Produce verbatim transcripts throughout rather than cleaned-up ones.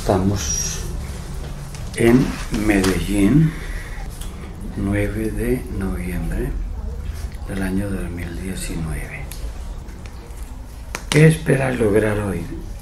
Estamos en Medellín, nueve de noviembre del año dos mil diecinueve. ¿Qué esperas lograr hoy?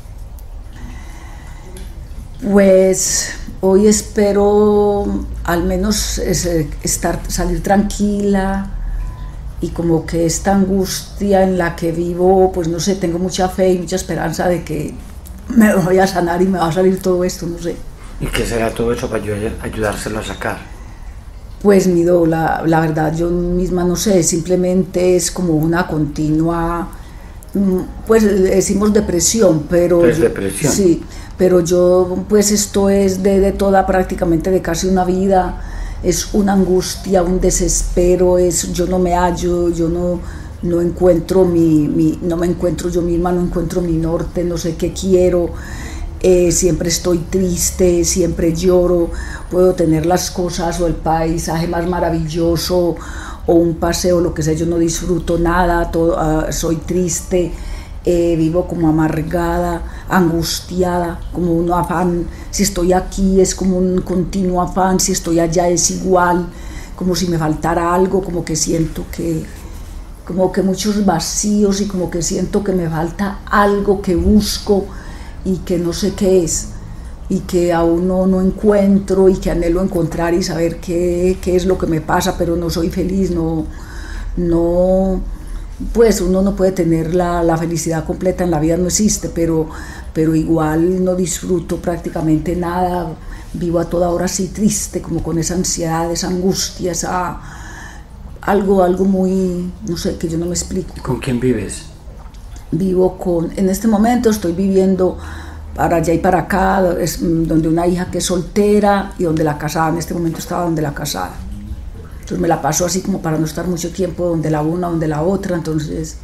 Pues hoy espero al menos estar, salir tranquila, y como que esta angustia en la que vivo, pues no sé, tengo mucha fe y mucha esperanza de que me voy a sanar y me va a salir todo esto, no sé. ¿Y qué será todo eso para ayudárselo a sacar? Pues Mido, la, la verdad yo misma no sé, simplemente es como una continua, pues decimos depresión, pero... ¿Es yo, depresión? Sí, pero yo pues esto es de, de toda, prácticamente de casi una vida, es una angustia, un desespero, es yo no me hallo, yo no, no encuentro mi, mi, no me encuentro yo misma, no encuentro mi norte, no sé qué quiero. Eh, siempre estoy triste, siempre lloro, puedo tener las cosas o el paisaje más maravilloso o un paseo, lo que sea, yo no disfruto nada, todo, uh, soy triste, eh, vivo como amargada, angustiada, como un afán, si estoy aquí es como un continuo afán, si estoy allá es igual, como si me faltara algo, como que siento que, como que muchos vacíos y como que siento que me falta algo que busco y que no sé qué es, y que aún no, no encuentro, y que anhelo encontrar y saber qué, qué es lo que me pasa, pero no soy feliz, no, no, pues uno no puede tener la, la felicidad completa en la vida, no existe, pero, pero igual no disfruto prácticamente nada, vivo a toda hora así triste, como con esa ansiedad, esa angustia, esa, algo, algo muy, no sé, que yo no me explico. ¿Con quién vives? Vivo con, en este momento estoy viviendo para allá y para acá, es donde una hija que es soltera y donde la casada, en este momento estaba donde la casada. Entonces me la paso así como para no estar mucho tiempo donde la una, donde la otra, entonces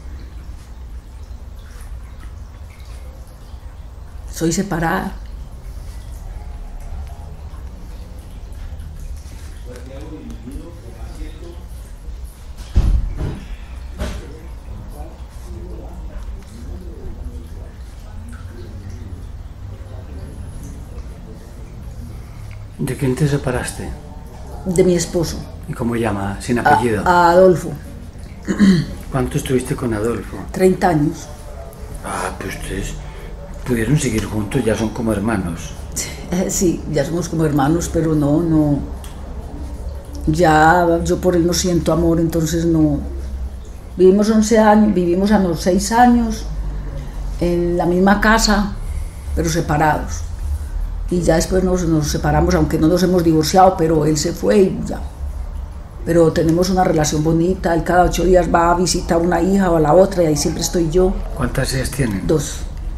soy separada. ¿De quién te separaste? De mi esposo. ¿Y cómo llama? ¿Sin apellido? A, a Adolfo. ¿Cuánto estuviste con Adolfo? treinta años. Ah, pues ustedes pudieron seguir juntos, ya son como hermanos. Sí, ya somos como hermanos, pero no, no. Ya yo por él no siento amor, entonces no. Vivimos once años, vivimos a los seis años en la misma casa, pero separados. Y ya después nos, nos separamos, aunque no nos hemos divorciado, pero él se fue y ya. Pero tenemos una relación bonita, él cada ocho días va a visitar a una hija o a la otra y ahí siempre estoy yo. ¿Cuántas hijas tienen? Dos.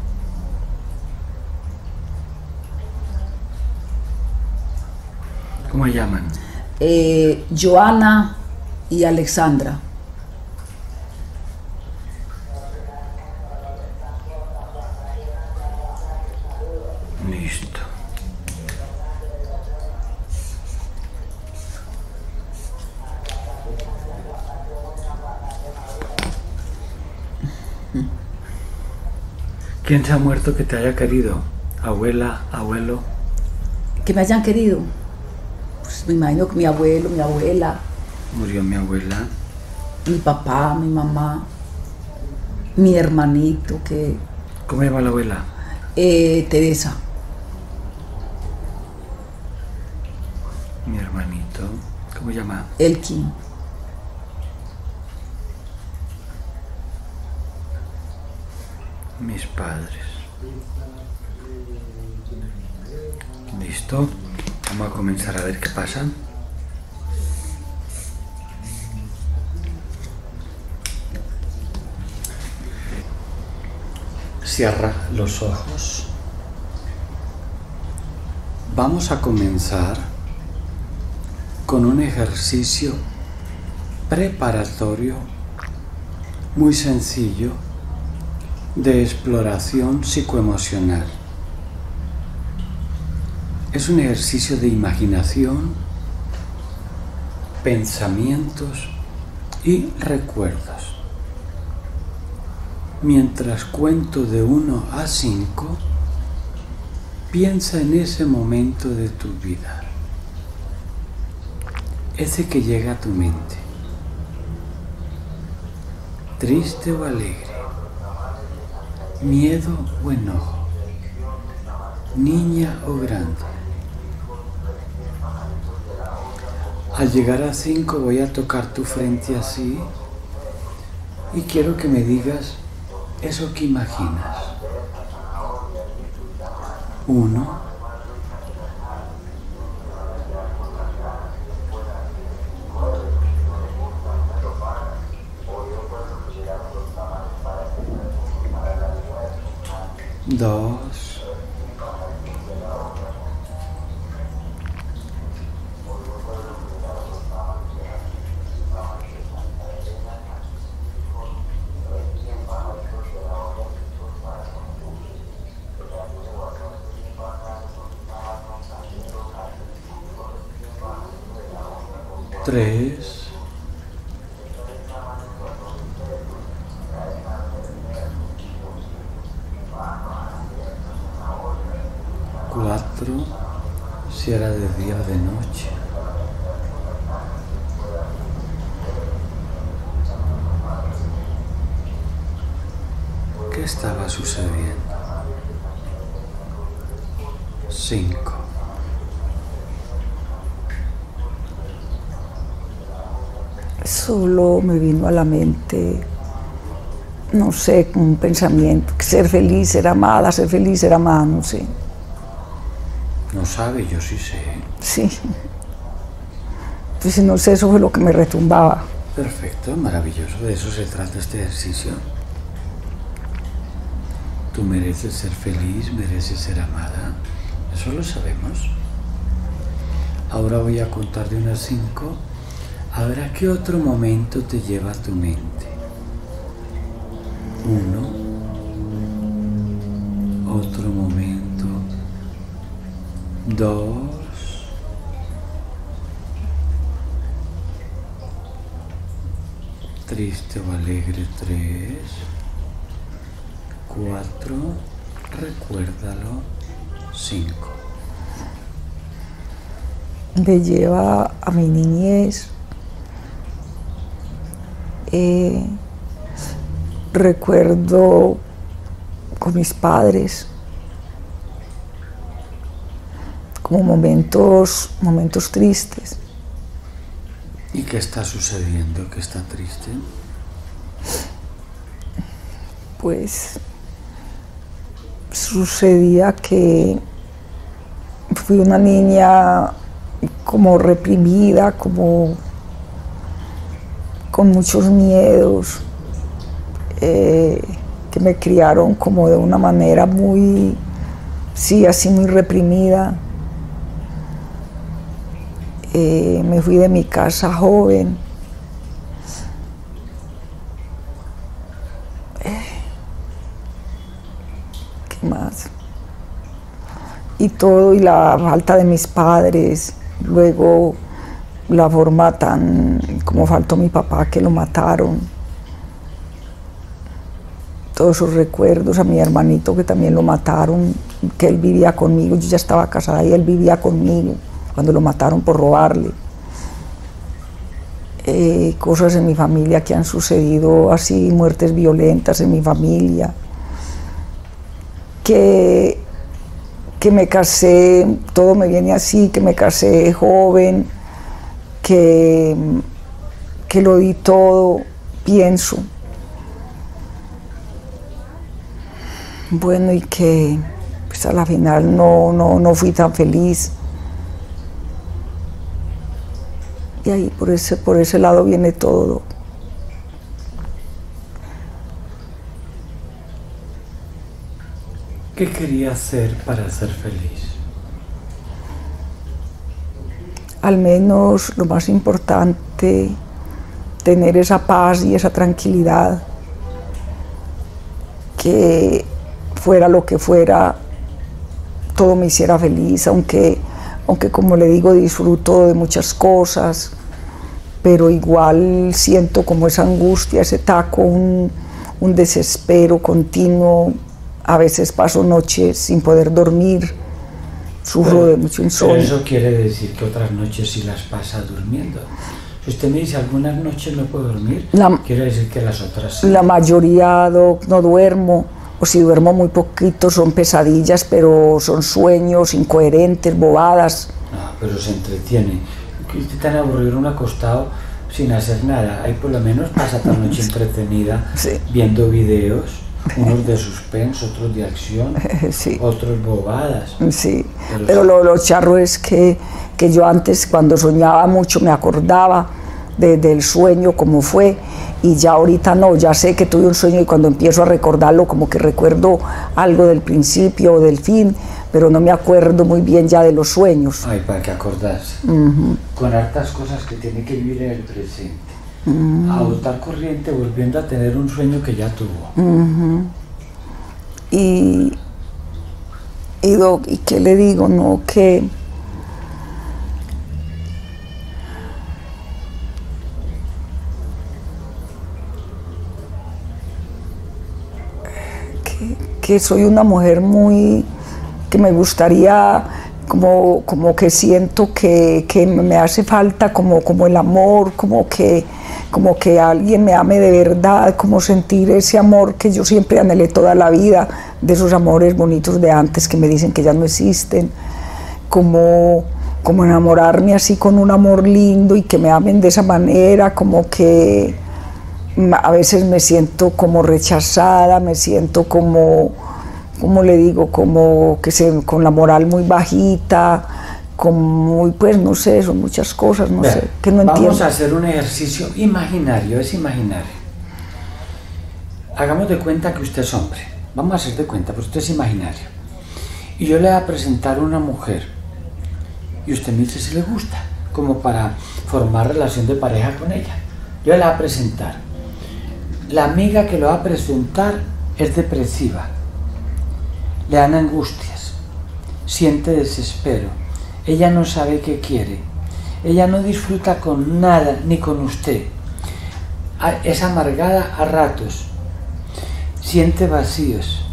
¿Cómo llaman? Eh, Joana y Alexandra. Listo. ¿Quién se ha muerto que te haya querido? ¿Abuela, abuelo? Que me hayan querido. Pues me imagino que mi abuelo, mi abuela. Murió mi abuela. Mi papá, mi mamá. Mi hermanito, que... ¿Cómo llama la abuela? Eh, Teresa. Mi hermanito. ¿Cómo llama? Elkin. Mis padres. Listo. Vamos a comenzar a ver qué pasa. Cierra los ojos. Vamos a comenzar con un ejercicio preparatorio muy sencillo de exploración psicoemocional. Es un ejercicio de imaginación, pensamientos y recuerdos. Mientras cuento de uno a cinco, piensa en ese momento de tu vida, ese que llega a tu mente, triste o alegre, miedo o enojo, niña o grande. Al llegar a cinco voy a tocar tu frente así y quiero que me digas eso que imaginas. Uno, dos, tres, cuatro, si era de día o de noche, ¿qué estaba sucediendo? Cinco. Solo me vino a la mente, no sé, un pensamiento, que ser feliz, ser amada, ser feliz, ser amada, no sé. No sabe, yo sí sé. Sí. Entonces, no sé, eso fue lo que me retumbaba. Perfecto, maravilloso, de eso se trata este ejercicio. Tú mereces ser feliz, mereces ser amada, eso lo sabemos. Ahora voy a contar de unas cinco. A ver a qué otro momento te lleva a tu mente. Uno, otro momento, dos, triste o alegre, tres, cuatro, recuérdalo, cinco. Me lleva a mi niñez. Eh, recuerdo con mis padres como momentos, momentos tristes. ¿Y qué está sucediendo que está triste? Pues sucedía que fui una niña como reprimida, como con muchos miedos, eh, que me criaron como de una manera muy, sí, así muy reprimida. Eh, me fui de mi casa joven. Eh, ¿Qué más? Y todo, y la falta de mis padres, luego la forma tan, como faltó mi papá, que lo mataron. Todos esos recuerdos, a mi hermanito que también lo mataron, que él vivía conmigo, yo ya estaba casada y él vivía conmigo cuando lo mataron por robarle. Eh, cosas en mi familia que han sucedido así, muertes violentas en mi familia. Que, que me casé, todo me viene así, que me casé joven, que, que lo di todo, pienso. Bueno, y que pues a la final no, no, no fui tan feliz. Y ahí por ese, por ese lado viene todo. ¿Qué quería hacer para ser feliz? Al menos lo más importante, tener esa paz y esa tranquilidad, que fuera lo que fuera, todo me hiciera feliz, aunque, aunque como le digo, disfruto de muchas cosas, pero igual siento como esa angustia, ese taco, un, un desespero continuo. A veces paso noches sin poder dormir, sufro pero, de mucho insomnio. Pero eso quiere decir que otras noches sí las pasa durmiendo. Si usted me dice algunas noches no puedo dormir, la, quiere decir que las otras sí. La mayoría no, no duermo, o si duermo muy poquito son pesadillas, pero son sueños incoherentes, bobadas. No, pero se entretiene. Usted tan aburrido, un acostado sin hacer nada. Ahí por lo menos pasa la noche entretenida, sí, viendo videos, unos de suspenso, otros de acción, sí, otros bobadas. Sí, pero, pero lo, lo charro es que, que yo antes cuando soñaba mucho me acordaba de, del sueño como fue, y ya ahorita no, ya sé que tuve un sueño y cuando empiezo a recordarlo como que recuerdo algo del principio o del fin, pero no me acuerdo muy bien ya de los sueños. Ay, para que acordarse. Uh-huh. Con hartas cosas que tiene que vivir en el presente. Uh-huh. A botar corriente volviendo a tener un sueño que ya tuvo. Uh-huh. Y, y, do, y qué le digo, no, que que, que soy una mujer muy, que me gustaría, como, como que siento que, que me hace falta como, como el amor, como que, como que alguien me ame de verdad, como sentir ese amor que yo siempre anhelé toda la vida, de esos amores bonitos de antes que me dicen que ya no existen, como, como enamorarme así con un amor lindo y que me amen de esa manera, como que a veces me siento como rechazada, me siento como, como le digo, como que se, con la moral muy bajita, como muy, pues no sé, son muchas cosas, no Vea, sé, que no entiendo. Vamos a hacer un ejercicio imaginario, es imaginario. Hagamos de cuenta que usted es hombre, vamos a hacer de cuenta, pero usted es imaginario. Y yo le voy a presentar una mujer, y usted me dice si le gusta, como para formar relación de pareja con ella. Yo le voy a presentar. La amiga que lo va a presentar es depresiva, le dan angustias, siente desespero, ella no sabe qué quiere, ella no disfruta con nada ni con usted, es amargada a ratos, siente vacíos.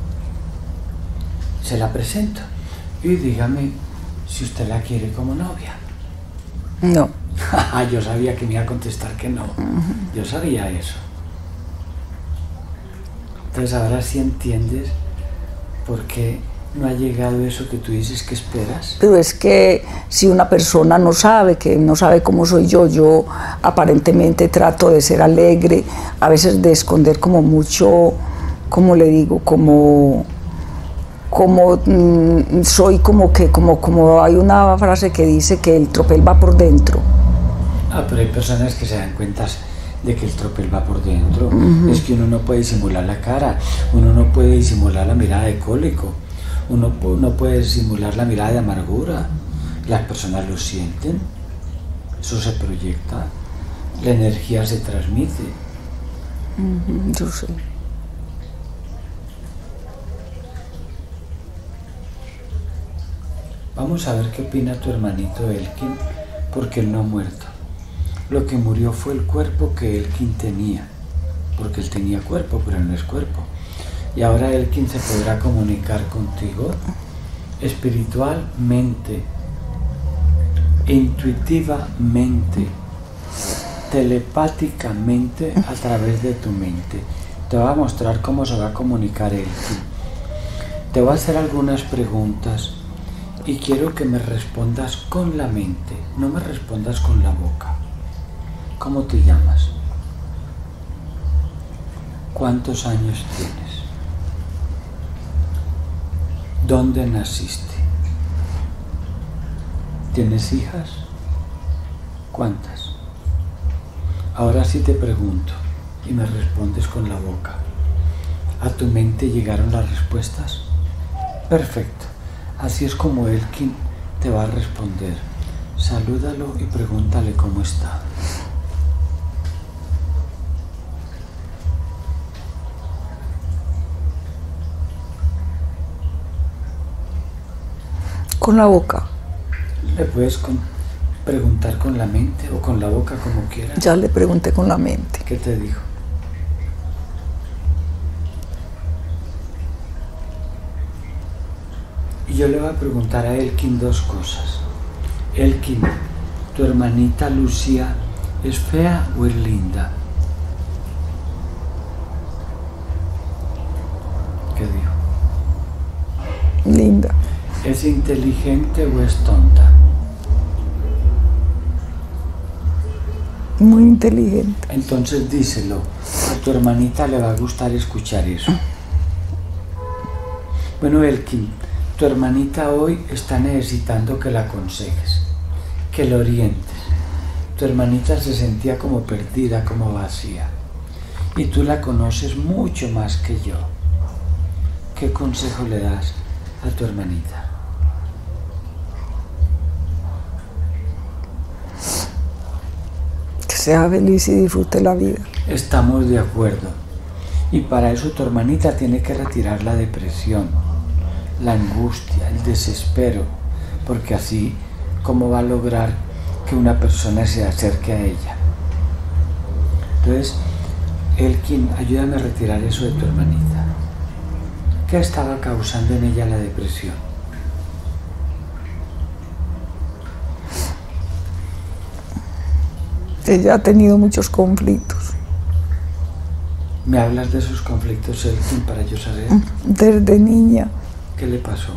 Se la presento y dígame si usted la quiere como novia. No. Yo sabía que me iba a contestar que no, uh-huh. Yo sabía eso. Entonces ahora sí entiendes por qué no ha llegado eso que tú dices que esperas. Pero es que si una persona no sabe, que no sabe cómo soy yo, yo aparentemente trato de ser alegre, a veces de esconder como mucho, como le digo, como, como mmm, soy como que, como, como hay una frase que dice que el tropel va por dentro. Ah, pero hay personas que se dan cuenta de que el tropel va por dentro. Uh-huh. Es que uno no puede disimular la cara, uno no puede disimular la mirada de cólico, uno no puede disimular la mirada de amargura. Las personas lo sienten, eso se proyecta, la energía se transmite. Uh-huh, yo sé. Vamos a ver qué opina tu hermanito Elkin, porque él no ha muerto. Lo que murió fue el cuerpo que Elkin tenía, porque él tenía cuerpo, pero él no es cuerpo. Y ahora Elkin se podrá comunicar contigo espiritualmente, intuitivamente, telepáticamente a través de tu mente. Te va a mostrar cómo se va a comunicar Elkin. Te voy a hacer algunas preguntas y quiero que me respondas con la mente, no me respondas con la boca. ¿Cómo te llamas? ¿Cuántos años tienes? ¿Dónde naciste? ¿Tienes hijas? ¿Cuántas? Ahora sí te pregunto y me respondes con la boca. ¿A tu mente llegaron las respuestas? Perfecto. Así es como Elkin te va a responder. Salúdalo y pregúntale cómo está. Con la boca. Le puedes con, preguntar con la mente o con la boca, como quieras. Ya le pregunté con la mente. ¿Qué te dijo? Y yo le voy a preguntar a Elkin dos cosas. Elkin, ¿tu hermanita Lucía es fea o es linda? ¿Qué dijo? Linda. ¿Es inteligente o es tonta? Muy inteligente. Entonces díselo, a tu hermanita le va a gustar escuchar eso. Bueno, Elkin, tu hermanita hoy está necesitando que la aconsejes, que la orientes. Tu hermanita se sentía como perdida, como vacía. Y tú la conoces mucho más que yo. ¿Qué consejo le das a tu hermanita? Que sea feliz y disfrute la vida. Estamos de acuerdo. Y para eso tu hermanita tiene que retirar la depresión, la angustia, el desespero, porque así, ¿cómo va a lograr que una persona se acerque a ella? Entonces, Elkin, ayúdame a retirar eso de tu hermanita. ¿Qué estaba causando en ella la depresión? Ella ha tenido muchos conflictos. ¿Me hablas de esos conflictos, Elkin, para yo saber? Desde niña. ¿Qué le pasó?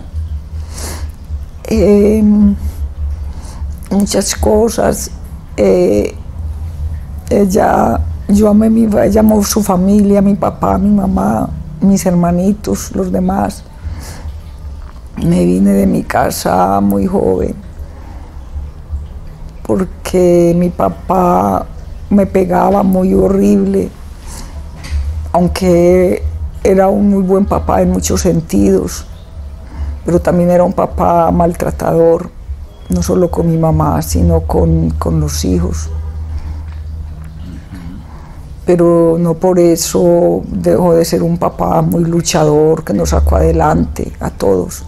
Eh, muchas cosas. Eh, ella, yo amé mi, ella amó su familia, mi papá, mi mamá, mis hermanitos, los demás. Me vine de mi casa muy joven porque mi papá me pegaba muy horrible, aunque era un muy buen papá en muchos sentidos, pero también era un papá maltratador, no solo con mi mamá, sino con, con los hijos. Pero no por eso dejó de ser un papá muy luchador, que nos sacó adelante a todos.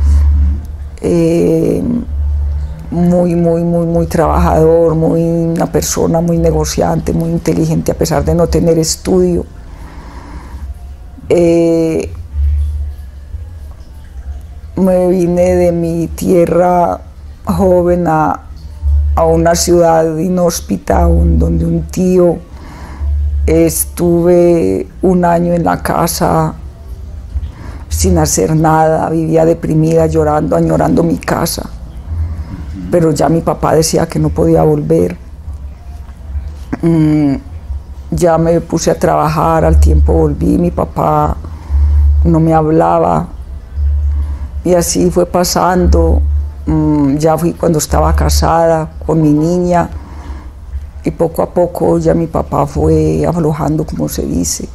Eh, muy, muy, muy, muy trabajador, muy, una persona muy negociante, muy inteligente, a pesar de no tener estudio. Eh, me vine de mi tierra joven a, a una ciudad inhóspita, un, donde un tío, estuve un año en la casa sin hacer nada, vivía deprimida, llorando, añorando mi casa, pero ya mi papá decía que no podía volver. Mm, ya me puse a trabajar, al tiempo volví, mi papá no me hablaba, y así fue pasando. Mm, ya fui cuando estaba casada con mi niña, y poco a poco ya mi papá fue aflojando, como se dice.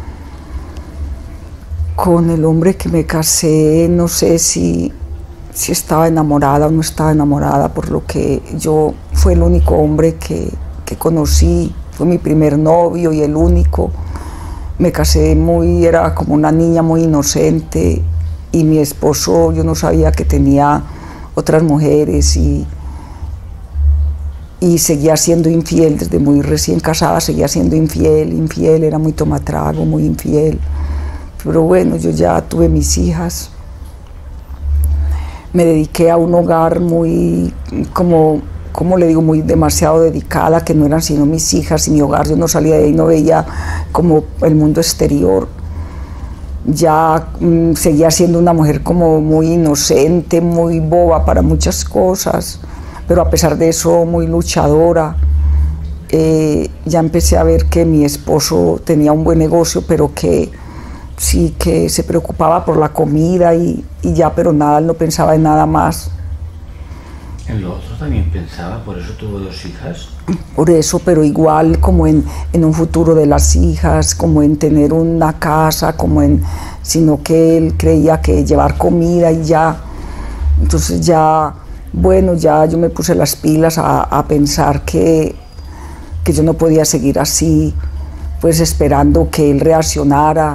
Con el hombre que me casé, no sé si, si estaba enamorada o no estaba enamorada, por lo que yo fue el único hombre que, que conocí, fue mi primer novio y el único. Me casé muy, era como una niña muy inocente, y mi esposo, yo no sabía que tenía otras mujeres, y y seguía siendo infiel desde muy recién casada, seguía siendo infiel, infiel, era muy tomatrago, muy infiel. Pero bueno, yo ya tuve mis hijas, me dediqué a un hogar muy, como, como le digo, muy demasiado dedicada, que no eran sino mis hijas y mi hogar. Yo no salía de ahí, no veía como el mundo exterior. Ya mmm, seguía siendo una mujer como muy inocente, muy boba para muchas cosas, pero a pesar de eso muy luchadora. Eh, ya empecé a ver que mi esposo tenía un buen negocio, pero que sí, que se preocupaba por la comida y, y ya, pero nada, él no pensaba en nada más. En lo otro también pensaba, por eso tuvo dos hijas. Por eso, pero igual como en, en un futuro de las hijas, como en tener una casa, como en, sino que él creía que llevar comida y ya. Entonces ya, bueno, ya yo me puse las pilas a, a pensar que, que yo no podía seguir así, pues esperando que él reaccionara.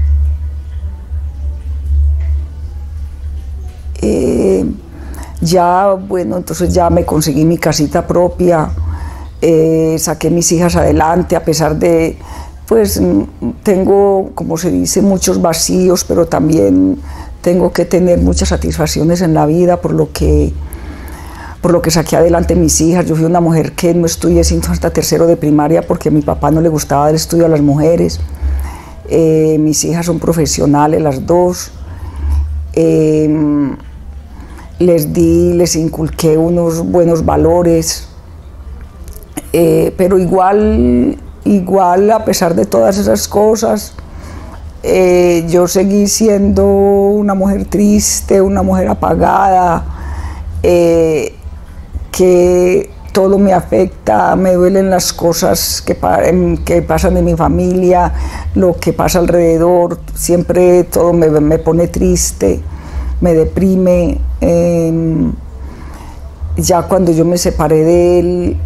Eh, ya, bueno, entonces ya me conseguí mi casita propia, eh, saqué mis hijas adelante, a pesar de, pues, tengo, como se dice, muchos vacíos, pero también tengo que tener muchas satisfacciones en la vida por lo que, por lo que saqué adelante mis hijas. Yo fui una mujer que no estudié sino hasta tercero de primaria porque a mi papá no le gustaba el estudio a las mujeres. Eh, mis hijas son profesionales las dos. Eh, les di, les inculqué unos buenos valores, eh, pero igual, igual a pesar de todas esas cosas, eh, yo seguí siendo una mujer triste, una mujer apagada, eh, que todo me afecta, me duelen las cosas que, pa que pasan en mi familia, lo que pasa alrededor, siempre todo me, me pone triste, me deprime. Eh, ya cuando yo me separé de él,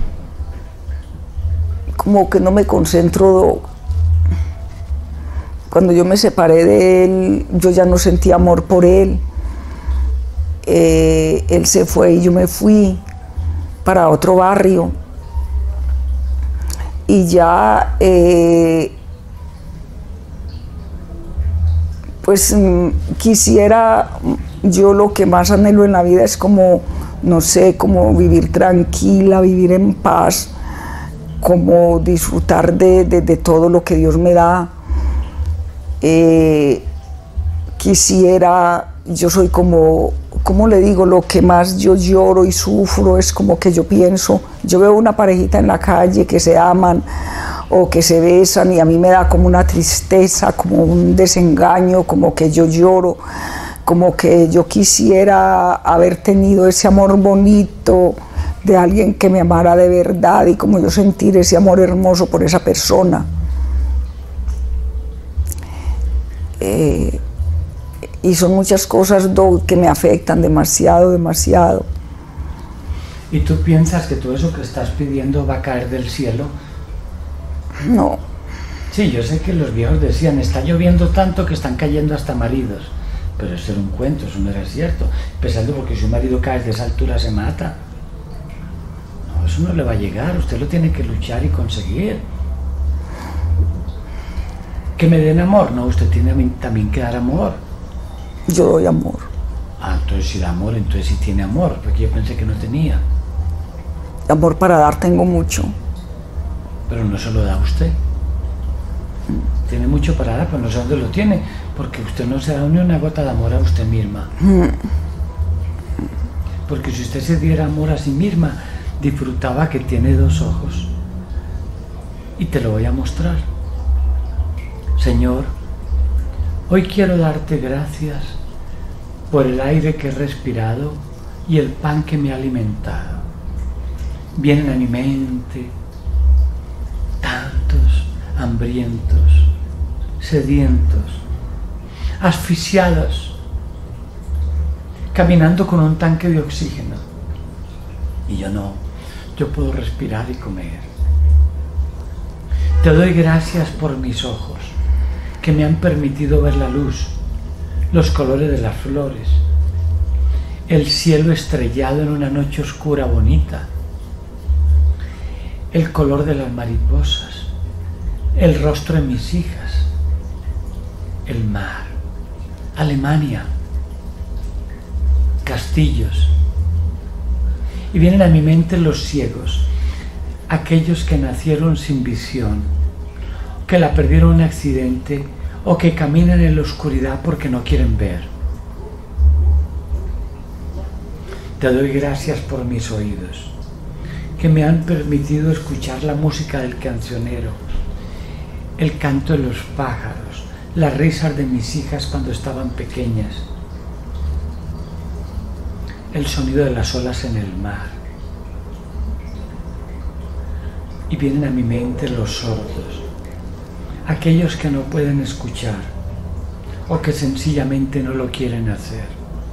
como que no me concentro. Cuando yo me separé de él, yo ya no sentí amor por él. Eh, él se fue y yo me fui para otro barrio. Y ya, eh, pues quisiera, yo lo que más anhelo en la vida es como, no sé, como vivir tranquila, vivir en paz, como disfrutar de, de, de todo lo que Dios me da. Eh, quisiera, yo soy como, ¿cómo le digo? Lo que más yo lloro y sufro es como que yo pienso, yo veo una parejita en la calle que se aman o que se besan y a mí me da como una tristeza, como un desengaño, como que yo lloro, como que yo quisiera haber tenido ese amor bonito de alguien que me amara de verdad y como yo sentir ese amor hermoso por esa persona. Eh, y son muchas cosas do, que me afectan demasiado, demasiado. ¿Y tú piensas que todo eso que estás pidiendo va a caer del cielo? No. Sí, yo sé que los viejos decían, está lloviendo tanto que están cayendo hasta maridos, pero eso era un cuento, eso no era cierto. Pensando porque si un marido cae de esa altura se mata. No, eso no le va a llegar, usted lo tiene que luchar y conseguir. ¿Que me den amor? No, usted tiene también que dar amor. Yo doy amor. Ah, entonces si da amor, entonces sí tiene amor, porque yo pensé que no tenía. Amor para dar tengo mucho. Pero no se lo da usted. Mm. Tiene mucho para dar, pero no sé dónde lo tiene, porque usted no se da ni una gota de amor a usted misma. Mm. Porque si usted se diera amor a sí misma, disfrutaba que tiene dos ojos. Y te lo voy a mostrar. Señor, hoy quiero darte gracias por el aire que he respirado y el pan que me ha alimentado. Vienen a mi mente tantos hambrientos, sedientos, asfixiados, caminando con un tanque de oxígeno. Y yo no, yo puedo respirar y comer. Te doy gracias por mis ojos, que me han permitido ver la luz, los colores de las flores, el cielo estrellado en una noche oscura bonita, el color de las mariposas, el rostro de mis hijas, el mar, Alemania, castillos. Y vienen a mi mente los ciegos, aquellos que nacieron sin visión, que la perdieron en un accidente o que caminan en la oscuridad porque no quieren ver. Te doy gracias por mis oídos, que me han permitido escuchar la música del cancionero, el canto de los pájaros, las risas de mis hijas cuando estaban pequeñas, el sonido de las olas en el mar. Y vienen a mi mente los sordos, aquellos que no pueden escuchar o que sencillamente no lo quieren hacer.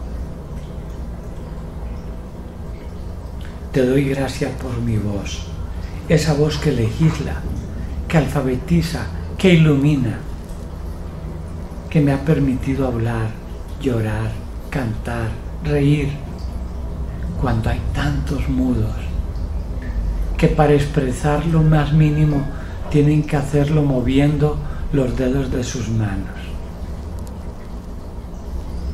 Te doy gracias por mi voz, esa voz que legisla, que alfabetiza, que ilumina, que me ha permitido hablar, llorar, cantar, reír, cuando hay tantos mudos que para expresar lo más mínimo tienen que hacerlo moviendo los dedos de sus manos.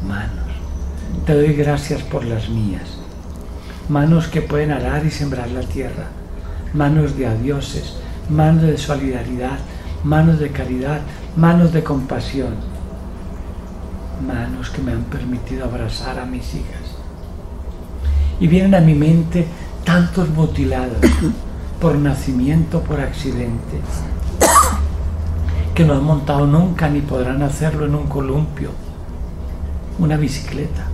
te doy gracias por las mías. Manos que pueden arar y sembrar la tierra, manos de adioses, manos de solidaridad, manos de caridad, manos de compasión, manos que me han permitido abrazar a mis hijas. Y vienen a mi mente tantos mutilados por nacimiento, por accidente, que no han montado nunca ni podrán hacerlo en un columpio, una bicicleta.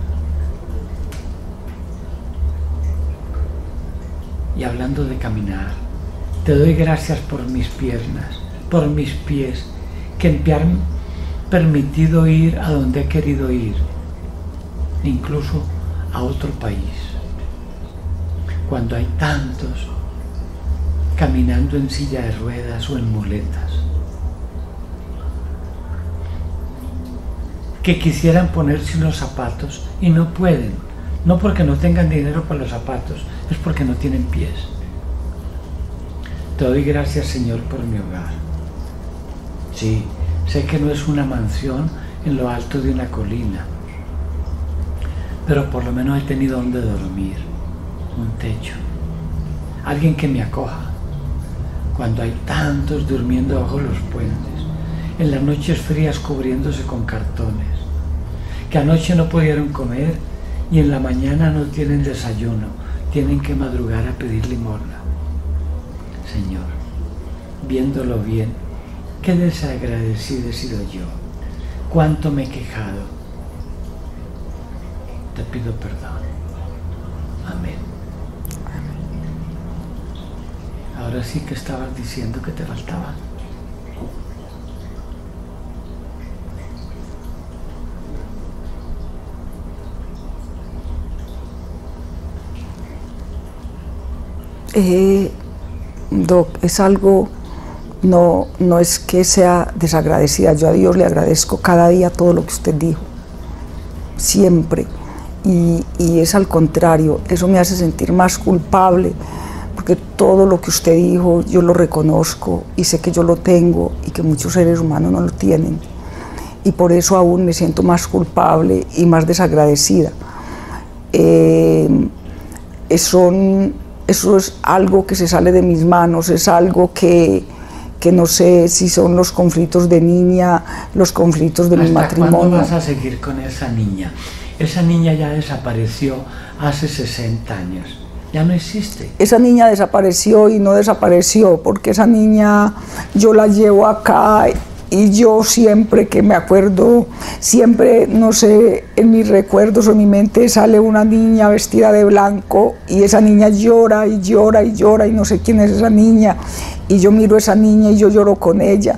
Y hablando de caminar, te doy gracias por mis piernas, por mis pies, que me han permitido ir a donde he querido ir, incluso a otro país. Cuando hay tantos caminando en silla de ruedas o en muletas, que quisieran ponerse unos zapatos y no pueden, no porque no tengan dinero para los zapatos, es porque no tienen pies. Te doy gracias, Señor, por mi hogar. Sí, sé que no es una mansión en lo alto de una colina, pero por lo menos he tenido donde dormir, un techo, alguien que me acoja. Cuando hay tantos durmiendo bajo los puentes, en las noches frías cubriéndose con cartones, que anoche no pudieron comer y en la mañana no tienen desayuno, tienen que madrugar a pedir limosna. Señor, viéndolo bien, qué desagradecido he sido yo, cuánto me he quejado. Te pido perdón. Amén. Ahora sí que estabas diciendo que te faltaba. Eh, Doc, es algo, no, no es que sea desagradecida, yo a Dios le agradezco cada día todo lo que usted dijo, siempre, y, y es al contrario, eso me hace sentir más culpable, porque todo lo que usted dijo yo lo reconozco y sé que yo lo tengo y que muchos seres humanos no lo tienen, y por eso aún me siento más culpable y más desagradecida. Eh, son... Eso es algo que se sale de mis manos, es algo que, que no sé si son los conflictos de niña, los conflictos de mi matrimonio. ¿Hasta cuándo vas a seguir con esa niña? Esa niña ya desapareció hace sesenta años, ya no existe. Esa niña desapareció y no desapareció, porque esa niña yo la llevo acá y yo siempre que me acuerdo, siempre, no sé, en mis recuerdos o en mi mente sale una niña vestida de blanco y esa niña llora y llora y llora y no sé quién es esa niña y yo miro a esa niña y yo lloro con ella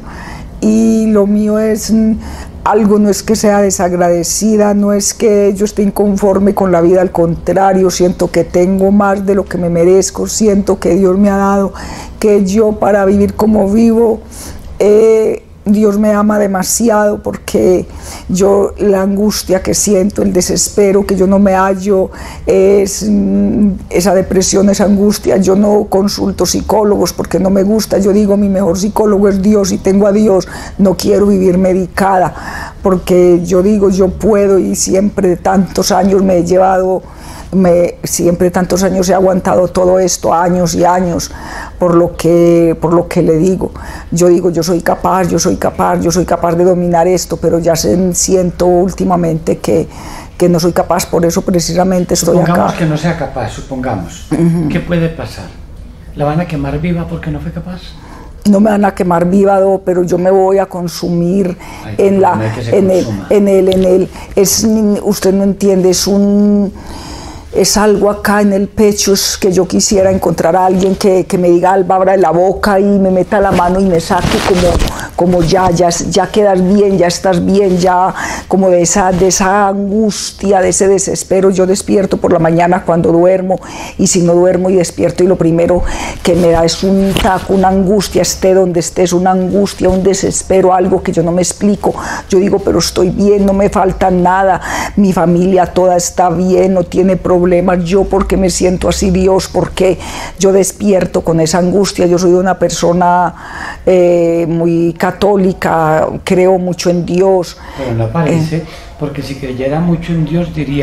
y lo mío es algo, no es que sea desagradecida, no es que yo esté inconforme con la vida, al contrario, siento que tengo más de lo que me merezco, siento que Dios me ha dado, que yo para vivir como vivo, eh, Dios me ama demasiado, porque yo la angustia que siento, el desespero, que yo no me hallo, es, esa depresión, esa angustia, yo no consulto psicólogos porque no me gusta, yo digo mi mejor psicólogo es Dios y tengo a Dios, no quiero vivir medicada, porque yo digo yo puedo y siempre de tantos años me he llevado, me, siempre tantos años he aguantado todo esto, años y años, por lo que, por lo que le digo. Yo digo, yo soy capaz, yo soy capaz, yo soy capaz de dominar esto, pero ya se, siento últimamente que, que no soy capaz, por eso precisamente estoy acá. Supongamos que no sea capaz, supongamos. Uh-huh. ¿Qué puede pasar? ¿La van a quemar viva porque no fue capaz? No me van a quemar viva, pero yo me voy a consumir. Ay, en, la, en, el, en el, en el, es, usted no entiende, es un... es algo acá en el pecho, es que yo quisiera encontrar a alguien que, que me diga, Alba, abra la boca y me meta la mano y me saque como, como ya, ya, ya quedas bien, ya estás bien, ya como de esa, de esa angustia, de ese desespero. Yo despierto por la mañana cuando duermo y si no duermo y despierto y lo primero que me da es un taco, una angustia, esté donde estés, una angustia, un desespero, algo que yo no me explico. Yo digo, pero estoy bien, no me falta nada, mi familia toda está bien, no tiene problemas. Problemas, yo porque me siento así, Dios, porque yo despierto con esa angustia. Yo soy una persona eh, muy católica, creo mucho en Dios. Pero no parece, eh, porque si creyera mucho en Dios diría,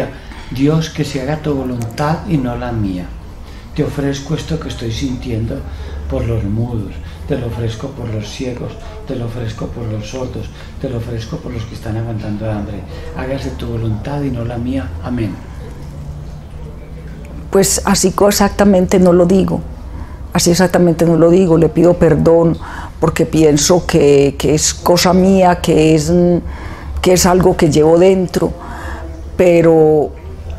Dios, que se haga tu voluntad y no la mía. Te ofrezco esto que estoy sintiendo por los mudos, te lo ofrezco por los ciegos, te lo ofrezco por los sordos, te lo ofrezco por los que están aguantando hambre. Hágase tu voluntad y no la mía. Amén. Pues así exactamente no lo digo, así exactamente no lo digo, le pido perdón porque pienso que, que es cosa mía, que es, que es algo que llevo dentro, pero,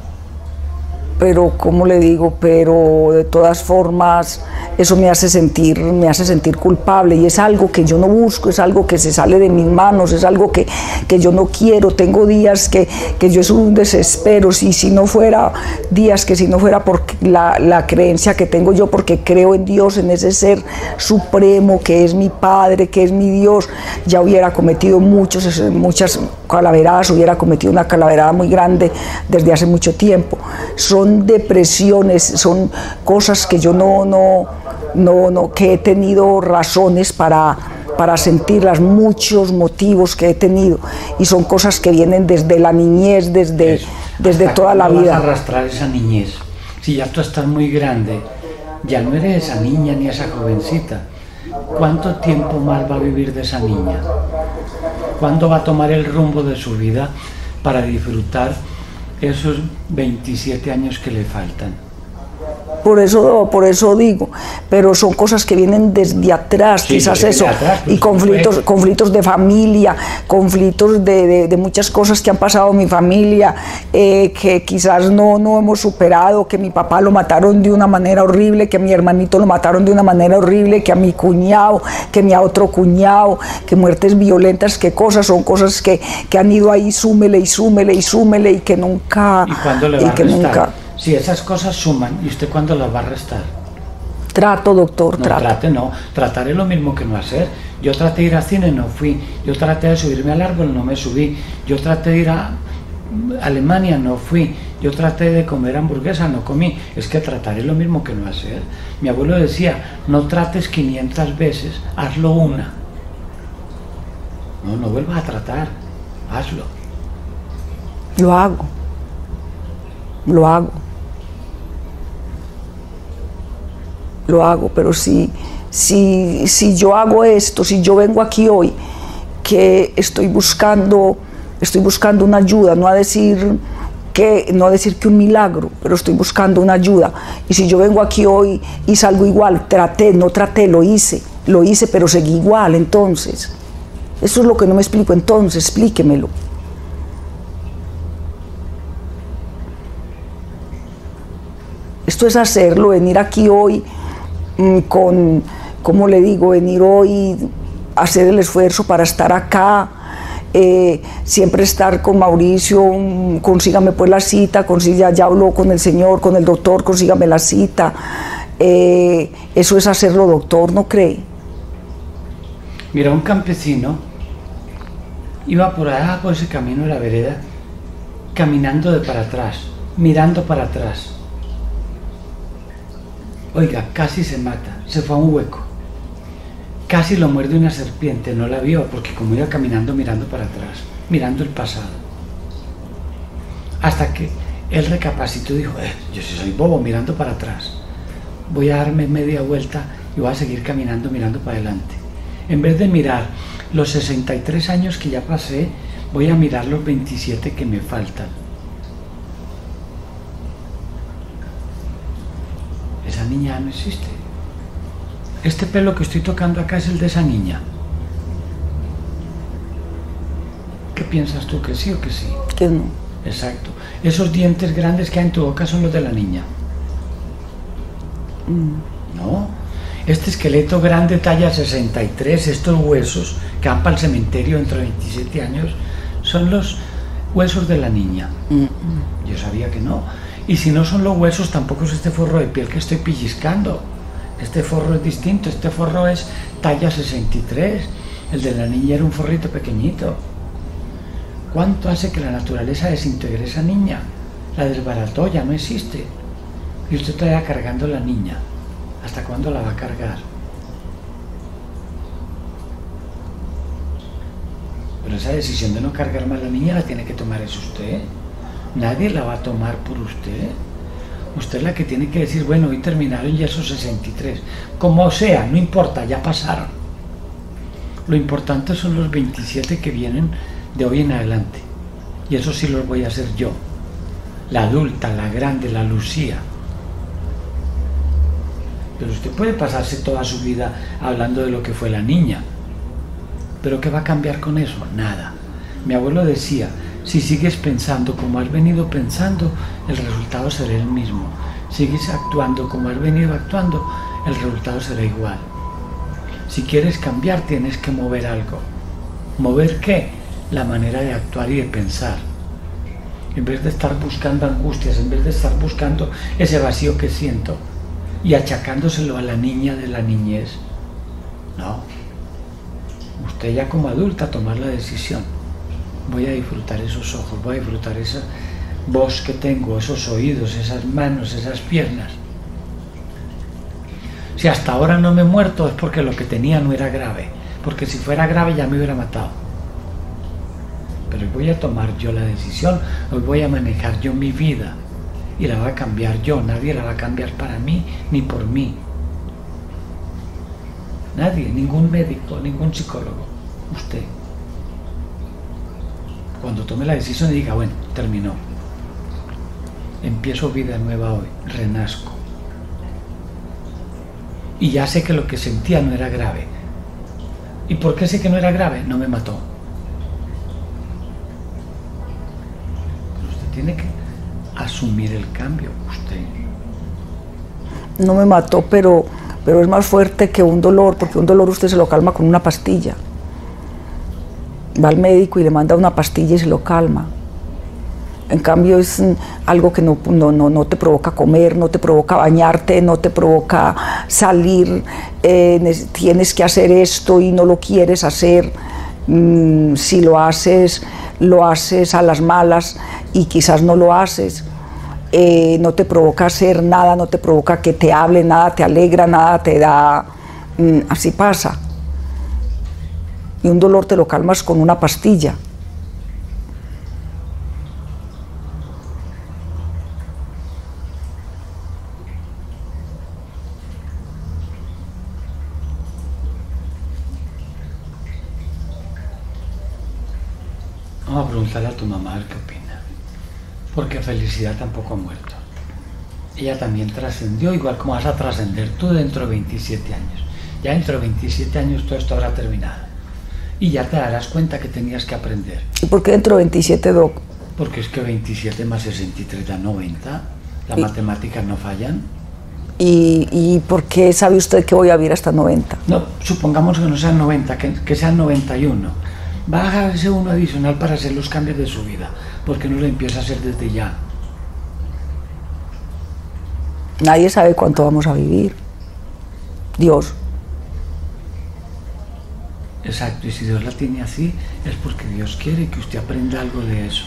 pero, ¿cómo le digo? Pero de todas formas eso me hace sentir, me hace sentir culpable, y es algo que yo no busco, es algo que se sale de mis manos, es algo que, que yo no quiero. Tengo días que, que yo es un desespero, si, si no fuera días que si no fuera por la, la creencia que tengo yo, porque creo en Dios, en ese ser supremo que es mi Padre, que es mi Dios, ya hubiera cometido muchos, muchas calaveradas, hubiera cometido una calaverada muy grande desde hace mucho tiempo. Son depresiones, son cosas que yo no, no, no, no que he tenido razones para, para sentirlas, muchos motivos que he tenido, y son cosas que vienen desde la niñez, desde, desde toda la vida. Vas a arrastrar esa niñez. Si ya tú estás muy grande, ya no eres esa niña ni esa jovencita. ¿Cuánto tiempo más va a vivir de esa niña? ¿Cuándo va a tomar el rumbo de su vida para disfrutar esos veintisiete años que le faltan? Por eso, por eso digo, pero son cosas que vienen desde atrás, sí, quizás eso, atrás, pues, y conflictos, pues. conflictos de familia, conflictos de, de, de muchas cosas que han pasado en mi familia, eh, que quizás no, no hemos superado, que mi papá lo mataron de una manera horrible, que a mi hermanito lo mataron de una manera horrible, que a mi cuñado, que a mi otro cuñado, que muertes violentas, que cosas, son cosas que, que han ido ahí, súmele y súmele y súmele, y que nunca... ¿Y cuándo le va y a que nunca, si esas cosas suman, ¿y usted cuándo las va a restar? Trato, doctor, no, trato. Trate, no, tratar es lo mismo que no hacer. Yo traté de ir al cine, no fui. Yo traté de subirme al árbol, no me subí. Yo traté de ir a Alemania, no fui. Yo traté de comer hamburguesa, no comí. Es que tratar es lo mismo que no hacer. Mi abuelo decía, no trates quinientas veces, hazlo una. No, no vuelvas a tratar, hazlo. Lo hago, lo hago. Lo hago, pero si, si, si yo hago esto, si yo vengo aquí hoy, que estoy buscando, estoy buscando una ayuda, no a decir que, no a decir que un milagro, pero estoy buscando una ayuda, y si yo vengo aquí hoy y salgo igual, traté, no traté, lo hice, lo hice, pero seguí igual, entonces, eso es lo que no me explico, entonces, explíquemelo. Esto es hacerlo, venir aquí hoy con, ¿cómo le digo? Venir hoy, hacer el esfuerzo para estar acá, eh, siempre estar con Mauricio, consígame pues la cita, consiga, ya habló con el señor, con el doctor, consígame la cita, eh, eso es hacerlo, doctor, ¿no cree? Mira, un campesino iba por allá, por ese camino de la vereda, caminando de para atrás, mirando para atrás. Oiga, casi se mata, se fue a un hueco, casi lo muerde una serpiente, no la vio porque como iba caminando mirando para atrás, mirando el pasado, hasta que él recapacitó y dijo, eh, yo sí soy bobo mirando para atrás, voy a darme media vuelta y voy a seguir caminando mirando para adelante. En vez de mirar los sesenta y tres años que ya pasé, voy a mirar los veintisiete que me faltan. Esa niña no existe. Este pelo que estoy tocando acá es el de esa niña. ¿Qué piensas tú? ¿Que sí o que sí? Que no. Exacto. Esos dientes grandes que hay en tu boca son los de la niña. Mm. No. Este esqueleto grande talla sesenta y tres, estos huesos que van para el cementerio dentro de veintisiete años, son los huesos de la niña. Mm. Yo sabía que no. Y si no son los huesos, tampoco es este forro de piel que estoy pellizcando. Este forro es distinto, este forro es talla sesenta y tres. El de la niña era un forrito pequeñito. ¿Cuánto hace que la naturaleza desintegre esa niña? La desbarató, ya no existe. Y usted está cargando a la niña. ¿Hasta cuándo la va a cargar? Pero esa decisión de no cargar más a la niña la tiene que tomar es usted. Nadie la va a tomar por usted. Usted es la que tiene que decir, bueno, hoy terminaron ya esos sesenta y tres. Como sea, no importa, ya pasaron. Lo importante son los veintisiete que vienen de hoy en adelante. Y eso sí los voy a hacer yo. La adulta, la grande, la Lucía. Pero usted puede pasarse toda su vida hablando de lo que fue la niña. ¿Pero qué va a cambiar con eso? Nada. Mi abuelo decía, si sigues pensando como has venido pensando, el resultado será el mismo. Sigues actuando como has venido actuando, el resultado será igual. Si quieres cambiar, tienes que mover algo. ¿Mover qué? La manera de actuar y de pensar. En vez de estar buscando angustias, en vez de estar buscando ese vacío que siento y achacándoselo a la niña de la niñez. No. Usted ya como adulta tomar la decisión. Voy a disfrutar esos ojos, voy a disfrutar esa voz que tengo, esos oídos, esas manos, esas piernas. Si hasta ahora no me he muerto es porque lo que tenía no era grave, porque si fuera grave ya me hubiera matado. Pero hoy voy a tomar yo la decisión, hoy voy a manejar yo mi vida y la voy a cambiar yo, nadie la va a cambiar para mí ni por mí. Nadie, ningún médico, ningún psicólogo, usted. Cuando tome la decisión y diga, bueno, terminó. Empiezo vida nueva hoy, renazco. Y ya sé que lo que sentía no era grave. ¿Y por qué sé que no era grave? No me mató. Pero usted tiene que asumir el cambio, usted. No me mató, pero, pero es más fuerte que un dolor, porque un dolor usted se lo calma con una pastilla. Va al médico y le manda una pastilla y se lo calma. En cambio es algo que no, no, no, no te provoca comer, no te provoca bañarte, no te provoca salir, eh, tienes que hacer esto y no lo quieres hacer. Mm, si lo haces, lo haces a las malas y quizás no lo haces. Eh, no te provoca hacer nada, no te provoca que te hable, nada te alegra, nada te da... Mm, así pasa. Y un dolor te lo calmas con una pastilla. Vamos a preguntarle a tu mamá a ver qué opina. Porque Felicidad tampoco ha muerto. Ella también trascendió, igual como vas a trascender tú dentro de veintisiete años. Ya dentro de veintisiete años todo esto habrá terminado. Y ya te darás cuenta que tenías que aprender. ¿Y por qué dentro de veintisiete, Doc? Porque es que veintisiete más sesenta y tres da noventa. Las y, matemáticas no fallan. ¿Y, ¿Y por qué sabe usted que voy a vivir hasta noventa? No, supongamos que no sean noventa, que, que sean noventa y uno. Baja ese uno adicional para hacer los cambios de su vida. Porque no lo empieza a hacer desde ya. Nadie sabe cuánto vamos a vivir. Dios. Exacto, y si Dios la tiene así, es porque Dios quiere que usted aprenda algo de eso.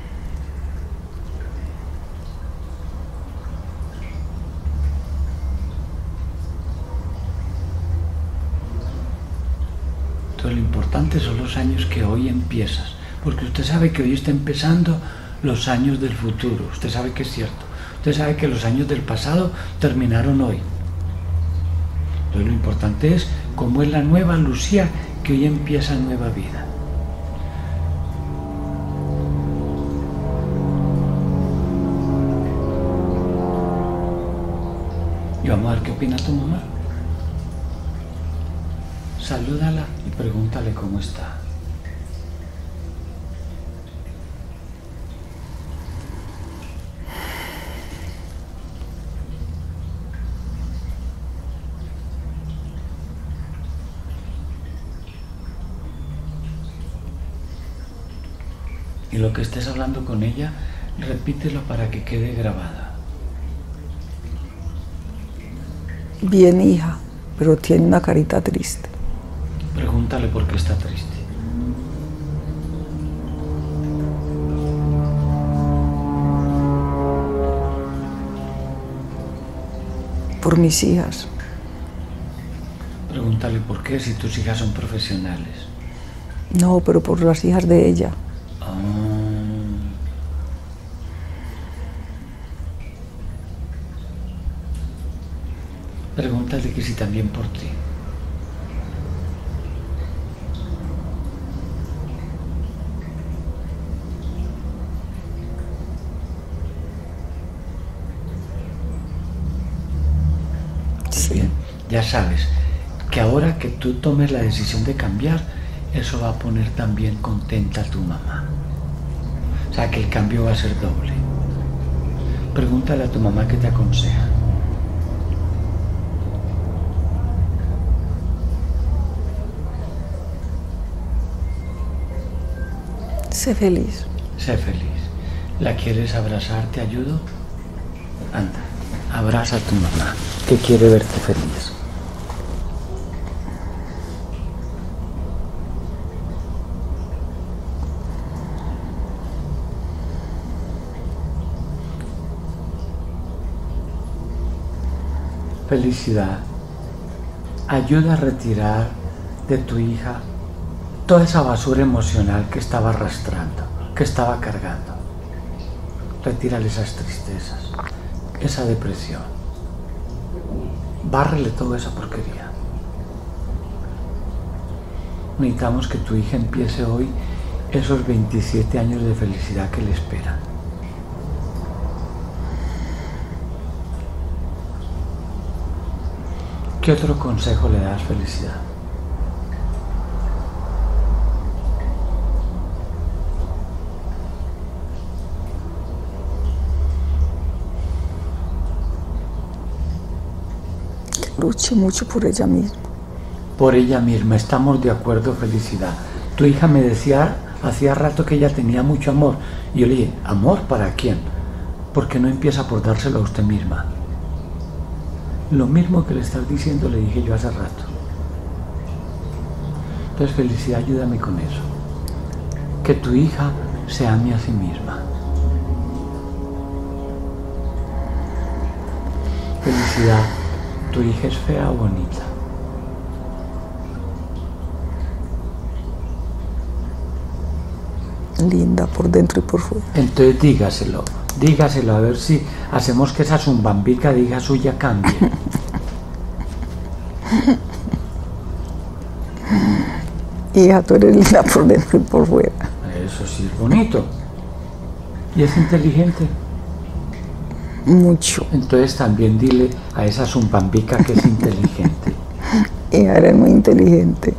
Entonces lo importante son los años que hoy empiezas, porque usted sabe que hoy está empezando los años del futuro, usted sabe que es cierto, usted sabe que los años del pasado terminaron hoy. Entonces lo importante es cómo es la nueva Lucía, que hoy empieza nueva vida. Y vamos a ver qué opina tu mamá. Salúdala y pregúntale cómo está. Y lo que estés hablando con ella, repítelo para que quede grabada. Bien, hija, pero tiene una carita triste. Pregúntale por qué está triste. Por mis hijas. Pregúntale por qué, si tus hijas son profesionales. No, pero por las hijas de ella. Pregúntale que si también por ti. Sí. Ya sabes que ahora que tú tomes la decisión de cambiar, eso va a poner también contenta a tu mamá. O sea que el cambio va a ser doble. Pregúntale a tu mamá qué te aconseja. Sé feliz. Sé feliz. ¿La quieres abrazar? ¿Te ayudo? Anda, abraza a tu mamá, que quiere verte feliz. Felicidad. Ayuda a retirar de tu hija toda esa basura emocional que estaba arrastrando, que estaba cargando. Retírale esas tristezas, esa depresión. Bárrele toda esa porquería. Necesitamos que tu hija empiece hoy esos veintisiete años de felicidad que le esperan. ¿Qué otro consejo le das, Felicidad? Luche mucho por ella misma. Por ella misma, estamos de acuerdo, Felicidad. Tu hija me decía hacía rato que ella tenía mucho amor. Y yo le dije, ¿amor para quién? ¿Por qué no empieza por dárselo a usted misma? Lo mismo que le estás diciendo le dije yo hace rato. Entonces, Felicidad, ayúdame con eso. Que tu hija se ame a sí misma. Felicidad, ¿tu hija es fea o bonita? Linda por dentro y por fuera. Entonces dígaselo, dígaselo a ver si hacemos que esa zumbambica de hija suya cambie. Hija, tú eres linda por dentro y por fuera. Eso sí es bonito. ¿Y es inteligente? Mucho. Entonces también dile a esa zumbambica que es inteligente. Hija, eres muy inteligente.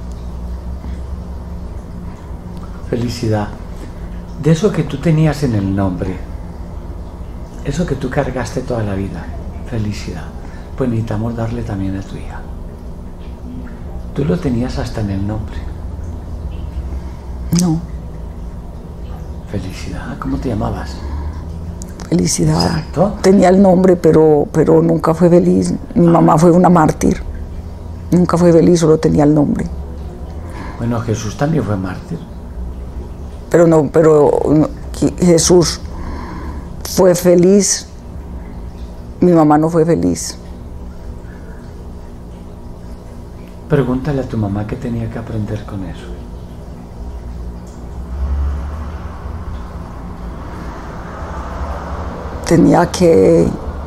Felicidad. De eso que tú tenías en el nombre, eso que tú cargaste toda la vida, Felicidad, pues necesitamos darle también a tu hija. Tú lo tenías hasta en el nombre. No. Felicidad, ¿cómo te llamabas? Felicidad. Exacto. Tenía el nombre, pero, pero nunca fue feliz. Mi mamá fue una mártir. Nunca fue feliz, solo tenía el nombre. Bueno, Jesús también fue mártir. Pero no, pero no, Jesús fue feliz. Mi mamá no fue feliz. Pregúntale a tu mamá qué tenía que aprender con eso. Tenía que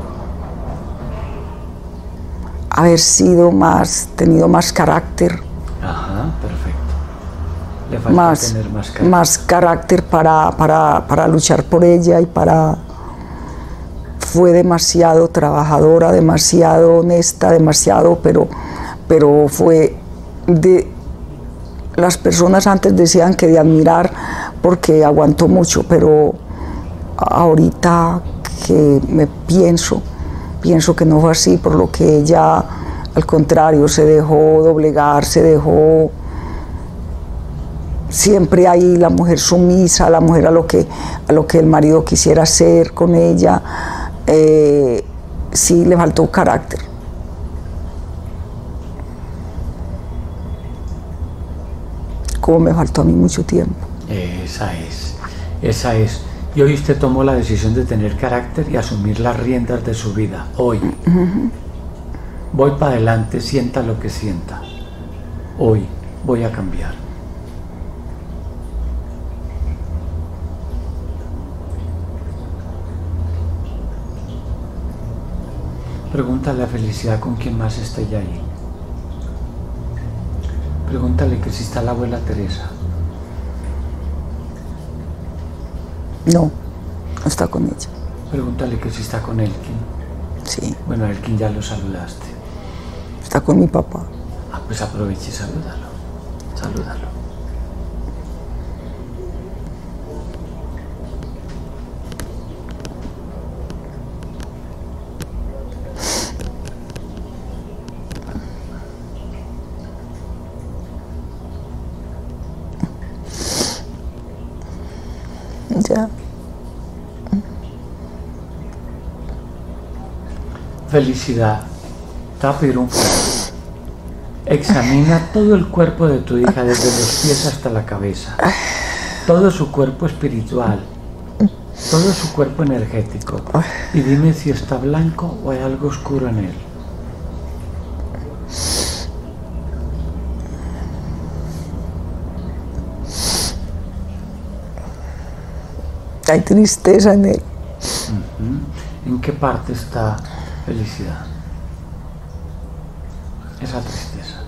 haber sido más, tenido más carácter. Ajá, perfecto. Le falta Más, tener más carácter. más carácter para, para, para luchar por ella y para... Fue demasiado trabajadora, demasiado honesta, demasiado, pero, pero fue de... Las personas antes decían que de admirar porque aguantó mucho, pero ahorita que me pienso, pienso que no fue así, por lo que ella, al contrario, se dejó doblegar, se dejó... Siempre ahí la mujer sumisa, la mujer a lo que, a lo que el marido quisiera hacer con ella. Eh, sí le faltó carácter. Como me faltó a mí mucho tiempo. Esa es, esa es. Y hoy usted tomó la decisión de tener carácter y asumir las riendas de su vida. Hoy. Uh-huh. Voy para adelante, sienta lo que sienta. Hoy voy a cambiar. Pregúntale a Felicidad con quién más está ella ahí. Pregúntale que si está la abuela Teresa. No, no está con ella. Pregúntale que si está con Elkin. Sí. Bueno, Elkin ya lo saludaste. Está con mi papá. Ah, pues aproveche y salúdalo. Salúdalo. Ya. Felicidad. Te va a pedir un favor. Examina todo el cuerpo de tu hija desde los pies hasta la cabeza. Todo su cuerpo espiritual. Todo su cuerpo energético. Y dime si está blanco o hay algo oscuro en él. Hay tristeza en él. Uh-huh. ¿En qué parte está Felicidad? Esa tristeza.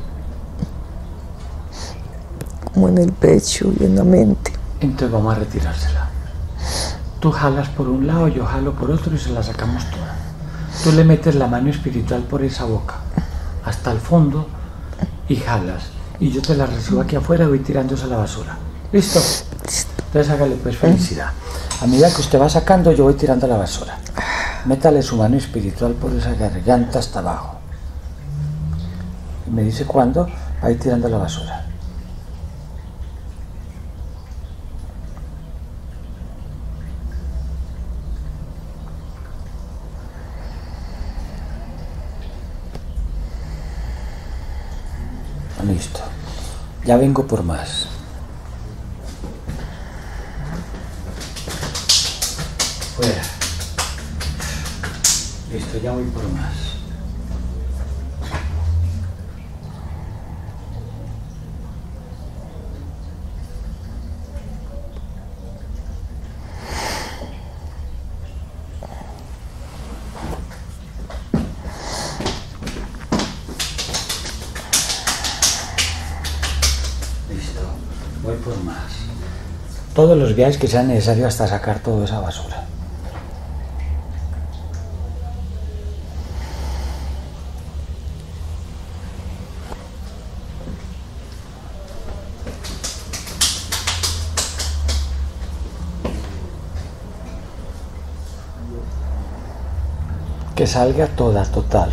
Como en el pecho y en la mente. Entonces vamos a retirársela. Tú jalas por un lado, yo jalo por otro y se la sacamos toda. Tú le metes la mano espiritual por esa boca hasta el fondo y jalas. Y yo te la recibo aquí afuera y voy tirándose a la basura. ¿Listo? Entonces hágale pues Felicidad. A medida que usted va sacando, yo voy tirando a la basura. Métale su mano espiritual por esa garganta hasta abajo. Y me dice cuándo va a ir tirando a la basura. Listo. Ya vengo por más. Fuera. Listo, ya voy por más. Listo, voy por más. Todos los viajes que sean necesarios hasta sacar toda esa basura. Que salga toda, total.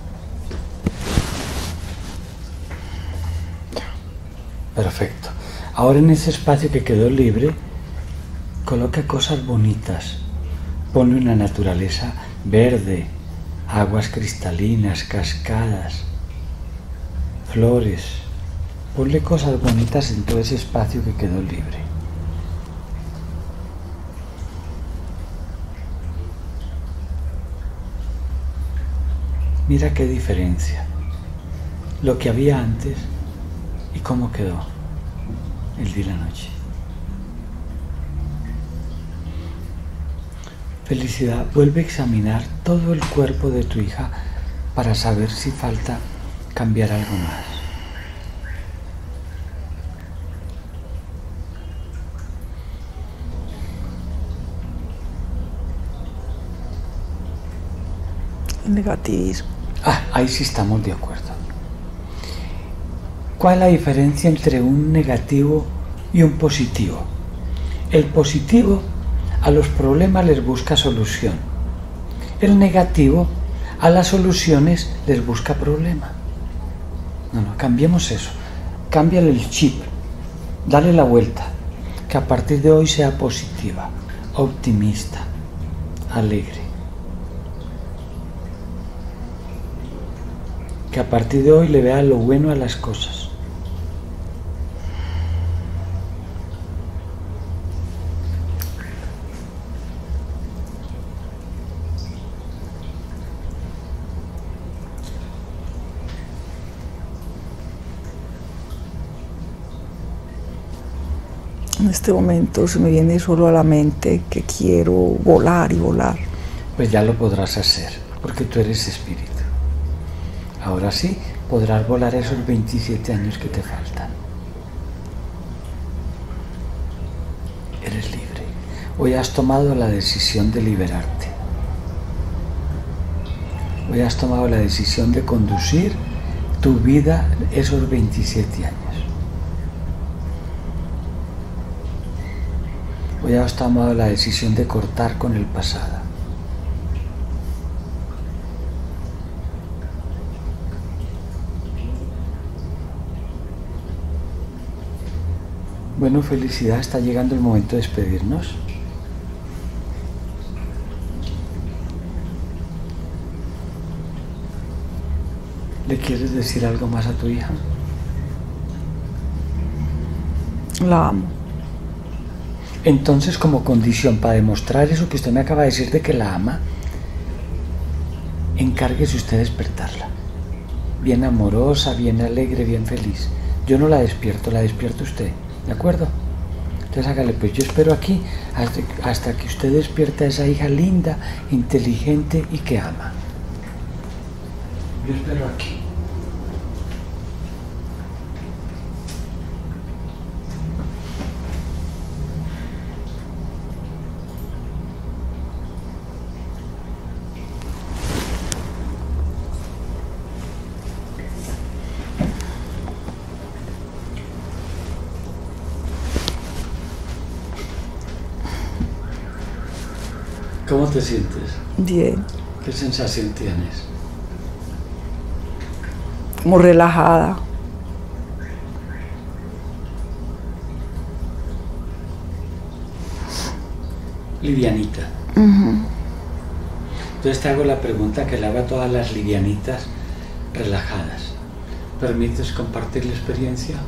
Perfecto. Ahora en ese espacio que quedó libre, coloca cosas bonitas. Ponle una naturaleza verde, aguas cristalinas, cascadas, flores. Ponle cosas bonitas en todo ese espacio que quedó libre. Mira qué diferencia. Lo que había antes y cómo quedó el día y la noche. Felicidad, vuelve a examinar todo el cuerpo de tu hija para saber si falta cambiar algo más. El negativismo. Ah, ahí sí estamos de acuerdo. ¿Cuál es la diferencia entre un negativo y un positivo? El positivo a los problemas les busca solución. El negativo a las soluciones les busca problema. No, no, cambiemos eso. Cámbiale el chip. Dale la vuelta. Que a partir de hoy sea positiva, optimista, alegre. Que a partir de hoy le vea lo bueno a las cosas. En este momento se me viene solo a la mente que quiero volar y volar. Pues ya lo podrás hacer, porque tú eres espíritu. Ahora sí, podrás volar esos veintisiete años que te faltan. Eres libre. Hoy has tomado la decisión de liberarte. Hoy has tomado la decisión de conducir tu vida esos veintisiete años. Hoy has tomado la decisión de cortar con el pasado. Bueno, felicidad, está llegando el momento de despedirnos. ¿Le quieres decir algo más a tu hija? La amo. Entonces, como condición para demostrar eso que usted me acaba de decir de que la ama, encárguese usted de despertarla. Bien amorosa, bien alegre, bien feliz. Yo no la despierto, la despierta usted. ¿De acuerdo? Entonces hágale, pues yo espero aquí hasta, hasta que usted despierte a esa hija linda, inteligente y que ama. Yo espero aquí. ¿Cómo te sientes? Bien. ¿Qué sensación tienes? Como relajada. Livianita. Uh-huh. Entonces te hago la pregunta que le hago a todas las livianitas relajadas. ¿Permites compartir la experiencia?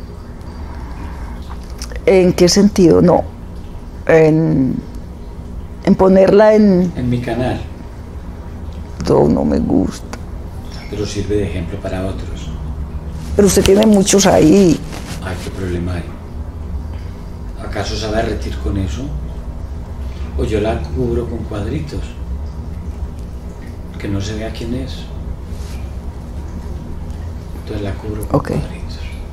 ¿En qué sentido? No. En, en ponerla en... En mi canal. No, no me gusta. Pero sirve de ejemplo para otros. Pero usted tiene muchos ahí. Ay, ¿qué problema hay? ¿Acaso sabe derretir con eso? O yo la cubro con cuadritos. Que no se vea quién es. Entonces la cubro con Okay. cuadritos.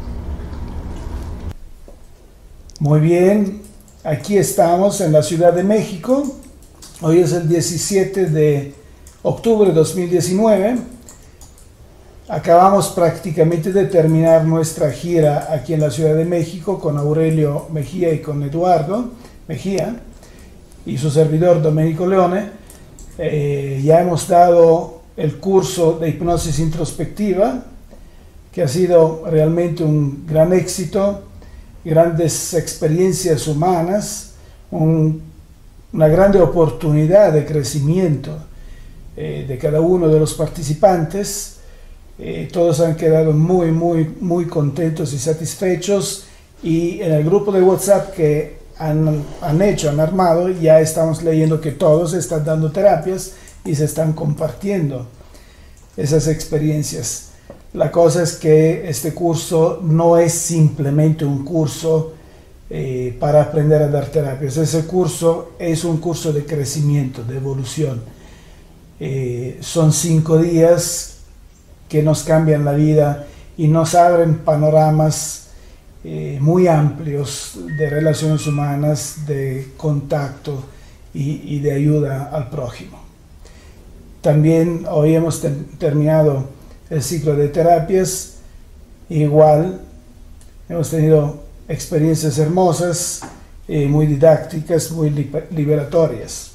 Muy bien, aquí estamos en la Ciudad de México. Hoy es el diecisiete de octubre de dos mil diecinueve. Acabamos prácticamente de terminar nuestra gira aquí en la Ciudad de México con Aurelio Mejía y con Eduardo Mejía y su servidor Domenico Leone. Eh, ya hemos dado el curso de hipnosis introspectiva, que ha sido realmente un gran éxito, grandes experiencias humanas, un, una grande oportunidad de crecimiento eh, de cada uno de los participantes. Eh, todos han quedado muy, muy, muy contentos y satisfechos, y en el grupo de WhatsApp que han, han hecho, han armado, ya estamos leyendo que todos están dando terapias y se están compartiendo esas experiencias. La cosa es que este curso no es simplemente un curso eh, para aprender a dar terapias. Ese curso es un curso de crecimiento, de evolución. Eh, son cinco días que nos cambian la vida y nos abren panoramas eh, muy amplios de relaciones humanas, de contacto y, y de ayuda al prójimo. También hoy hemos te terminado el ciclo de terapias. Igual hemos tenido experiencias hermosas, eh, muy didácticas, muy liberatorias.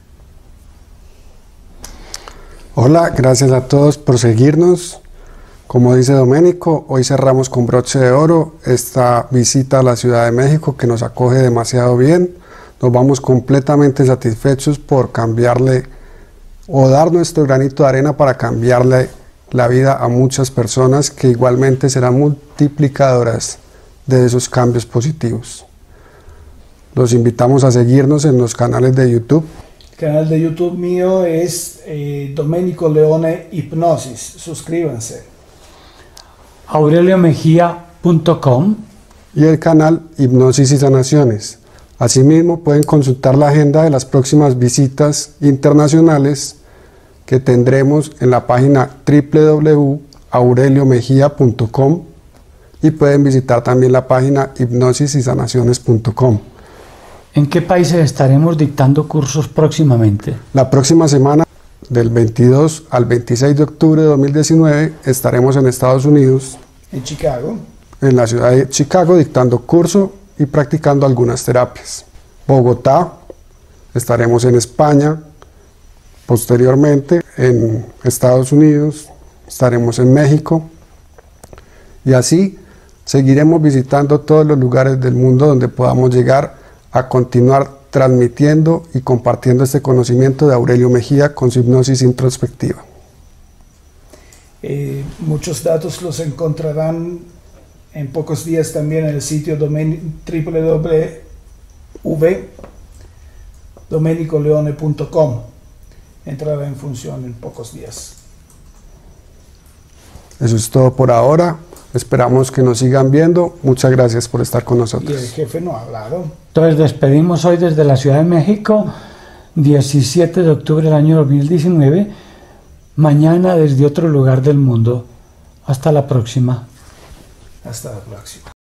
Hola, gracias a todos por seguirnos. Como dice Doménico, hoy cerramos con broche de oro esta visita a la Ciudad de México, que nos acoge demasiado bien. Nos vamos completamente satisfechos por cambiarle o dar nuestro granito de arena para cambiarle la vida a muchas personas que igualmente serán multiplicadoras de esos cambios positivos. Los invitamos a seguirnos en los canales de YouTube. El canal de YouTube mío es eh, Domenico Leone Hipnosis. Suscríbanse. aurelio mejía punto com y el canal Hipnosis y Sanaciones. Asimismo, pueden consultar la agenda de las próximas visitas internacionales que tendremos en la página doble u doble u doble u punto aurelio mejía punto com, y pueden visitar también la página hipnosis y sanaciones punto com. ¿En qué países estaremos dictando cursos próximamente? La próxima semana, del veintidós al veintiséis de octubre de dos mil diecinueve, estaremos en Estados Unidos, en Chicago, en la ciudad de Chicago, dictando curso y practicando algunas terapias. Bogotá, estaremos en España, posteriormente en Estados Unidos, estaremos en México, y así seguiremos visitando todos los lugares del mundo donde podamos llegar a continuar transmitiendo y compartiendo este conocimiento de Aurelio Mejía con su hipnosis introspectiva. Eh, muchos datos los encontrarán en pocos días también en el sitio doble u doble u doble u punto domenico leone punto com. Entrará en función en pocos días. Eso es todo por ahora. Esperamos que nos sigan viendo. Muchas gracias por estar con nosotros. Y el jefe no ha hablado. Entonces despedimos hoy desde la Ciudad de México, diecisiete de octubre del año dos mil diecinueve. Mañana desde otro lugar del mundo. Hasta la próxima. Hasta la próxima.